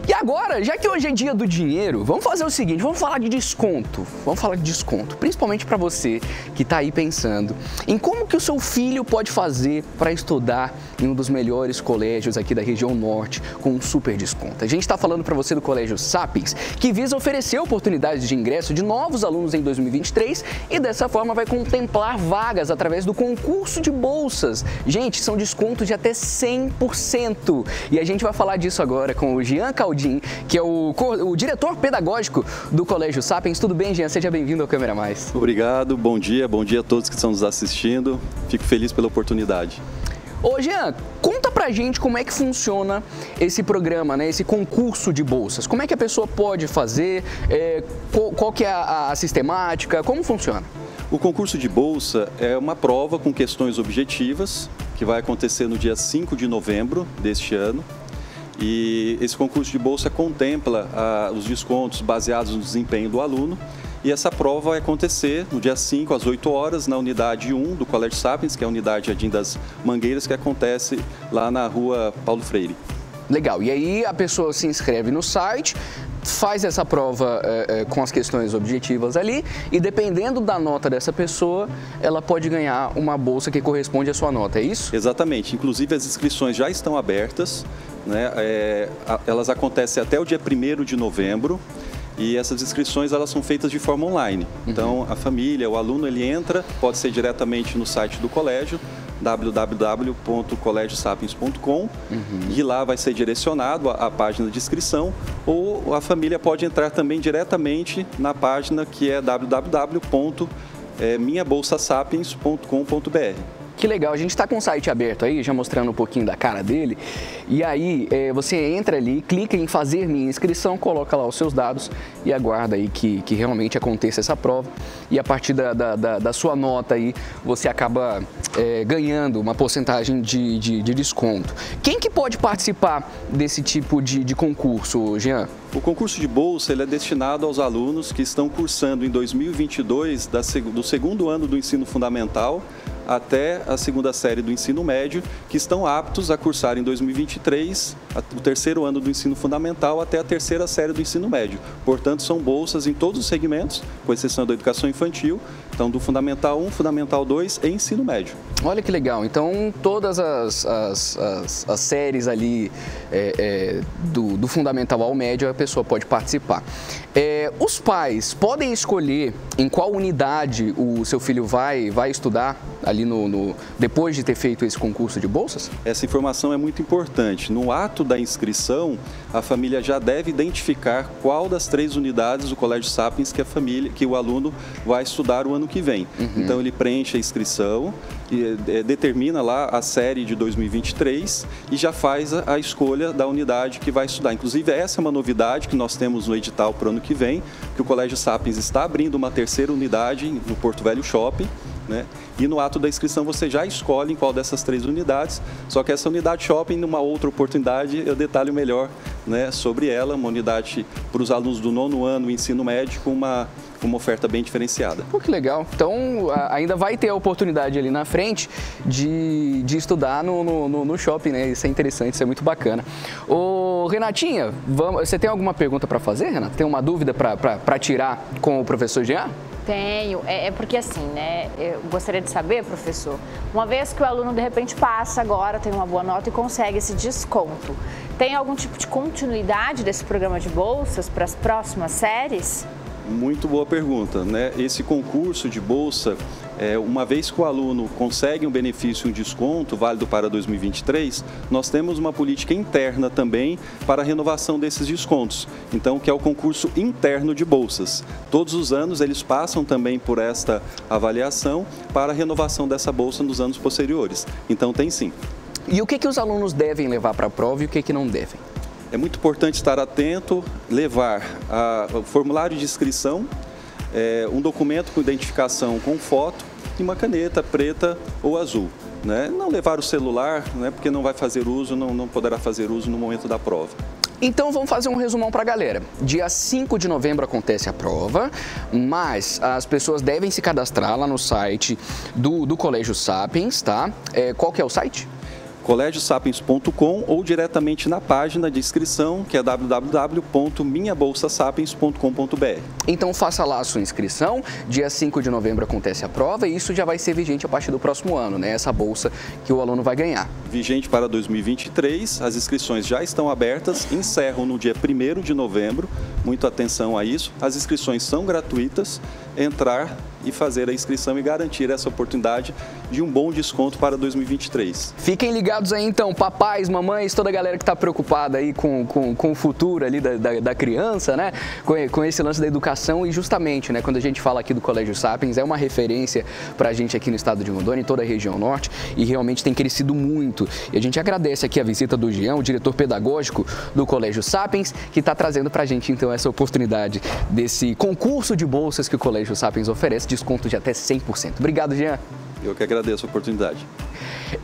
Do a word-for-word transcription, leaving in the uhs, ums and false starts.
E agora, já que hoje é dia do dinheiro, vamos fazer o seguinte, vamos falar de desconto. Vamos falar de desconto, principalmente para você que está aí pensando em como que o seu filho pode fazer para estudar em um dos melhores colégios aqui da região norte com um super desconto. A gente está falando para você do Colégio Sapiens, que visa oferecer oportunidades de ingresso de novos alunos em dois mil e vinte e três e dessa forma vai contemplar vagas através do concurso de bolsas. Gente, são descontos de até cem por cento. E a gente vai falar disso agora com o Jean Caldin, que é o, o diretor pedagógico do Colégio Sapiens. Tudo bem, Jean? Seja bem-vindo ao Câmera Mais. Obrigado, bom dia, bom dia a todos que estão nos assistindo. Fico feliz pela oportunidade. Ô Jean, conta pra gente como é que funciona esse programa, né, esse concurso de bolsas. Como é que a pessoa pode fazer, é, qual, qual que é a, a sistemática, como funciona? O concurso de bolsa é uma prova com questões objetivas que vai acontecer no dia cinco de novembro deste ano. E esse concurso de bolsa contempla ah, os descontos baseados no desempenho do aluno. E essa prova vai acontecer no dia cinco, às oito horas, na unidade um do Colégio Sapiens, que é a unidade Jardim das Mangueiras, que acontece lá na rua Paulo Freire. Legal. E aí a pessoa se inscreve no site, faz essa prova é, é, com as questões objetivas ali e dependendo da nota dessa pessoa, ela pode ganhar uma bolsa que corresponde à sua nota, é isso? Exatamente. Inclusive as inscrições já estão abertas, né? É, elas acontecem até o dia primeiro de novembro. E essas inscrições elas são feitas de forma online. Então a família, o aluno, ele entra, pode ser diretamente no site do colégio, w w w ponto colégio sapiens ponto com, uhum. E lá vai ser direcionado à página de inscrição, ou a família pode entrar também diretamente na página que é w w w ponto minha bolsa sapiens ponto com ponto b r. Que legal, a gente está com o site aberto aí, já mostrando um pouquinho da cara dele. E aí é, você entra ali, clica em fazer minha inscrição, coloca lá os seus dados e aguarda aí que, que realmente aconteça essa prova. E a partir da, da, da, da sua nota aí, você acaba é, ganhando uma porcentagem de, de, de desconto. Quem que pode participar desse tipo de, de concurso, Jean? O concurso de bolsa ele é destinado aos alunos que estão cursando em dois mil e vinte e dois da, do segundo ano do ensino fundamental até a segunda série do ensino médio, que estão aptos a cursar em dois mil e vinte e três o terceiro ano do ensino fundamental até a terceira série do ensino médio. Portanto, são bolsas em todos os segmentos, com exceção da educação infantil, então do Fundamental um, Fundamental dois e ensino médio. Olha que legal, então todas as, as, as, as séries ali é, é, do, do Fundamental ao médio a pessoa pode participar. É, os pais podem escolher em qual unidade o seu filho vai, vai estudar ali no, no, depois de ter feito esse concurso de bolsas? Essa informação é muito importante. No ato da inscrição, a família já deve identificar qual das três unidades do Colégio Sapiens que a família, que o aluno vai estudar o ano que vem. Uhum. Então ele preenche a inscrição, e, é, determina lá a série de dois mil e vinte e três e já faz a, a escolha da unidade que vai estudar. Inclusive essa é uma novidade que nós temos no edital para o ano que vem, que o Colégio Sapiens está abrindo uma terceira unidade no Porto Velho Shopping, né? E no ato da inscrição você já escolhe em qual dessas três unidades, só que essa unidade shopping, numa outra oportunidade, eu detalho melhor, né, sobre ela, uma unidade para os alunos do nono ano, ensino médio, com uma, uma oferta bem diferenciada. Pô, que legal. Então ainda vai ter a oportunidade ali na frente de, de estudar no, no, no shopping, né? Isso é interessante, isso é muito bacana. Ô, Renatinha, vamos, você tem alguma pergunta para fazer, Renata? Tem uma dúvida para tirar com o professor Jean? Tenho, é, é porque assim, né, eu gostaria de saber, professor, uma vez que o aluno de repente passa agora, tem uma boa nota e consegue esse desconto, tem algum tipo de continuidade desse programa de bolsas para as próximas séries? Muito boa pergunta, né? Esse concurso de bolsa, é, uma vez que o aluno consegue um benefício, um desconto válido para dois mil e vinte e três, nós temos uma política interna também para a renovação desses descontos. Então, que é o concurso interno de bolsas. Todos os anos eles passam também por esta avaliação para a renovação dessa bolsa nos anos posteriores. Então, tem sim. E o que, que os alunos devem levar para a prova e o que, que não devem? É muito importante estar atento, levar a, o formulário de inscrição, é, um documento com identificação com foto e uma caneta preta ou azul. Né? Não levar o celular, né, porque não vai fazer uso, não, não poderá fazer uso no momento da prova. Então vamos fazer um resumão para a galera. Dia cinco de novembro acontece a prova, mas as pessoas devem se cadastrar lá no site do, do Colégio Sapiens, tá? É, qual que é o site? colégio sapiens ponto com ou diretamente na página de inscrição, que é w w w ponto minha bolsa sapiens ponto com ponto b r. Então faça lá a sua inscrição, dia cinco de novembro acontece a prova e isso já vai ser vigente a partir do próximo ano, né? Essa bolsa que o aluno vai ganhar. Vigente para dois mil e vinte e três, as inscrições já estão abertas, encerram no dia primeiro de novembro, muito atenção a isso, as inscrições são gratuitas, entrar e fazer a inscrição e garantir essa oportunidade de um bom desconto para dois mil e vinte e três. Fiquem ligados aí então, papais, mamães, toda a galera que está preocupada aí com, com, com o futuro ali da, da, da criança, né? Com, com esse lance da educação e justamente, né, quando a gente fala aqui do Colégio Sapiens, é uma referência para a gente aqui no estado de Rondônia, em toda a região norte, e realmente tem crescido muito. E a gente agradece aqui a visita do Jean, o diretor pedagógico do Colégio Sapiens, que está trazendo para a gente então essa oportunidade desse concurso de bolsas que o Colégio Sapiens oferece, desconto de até cem por cento. Obrigado, Jean. Eu que agradeço a oportunidade.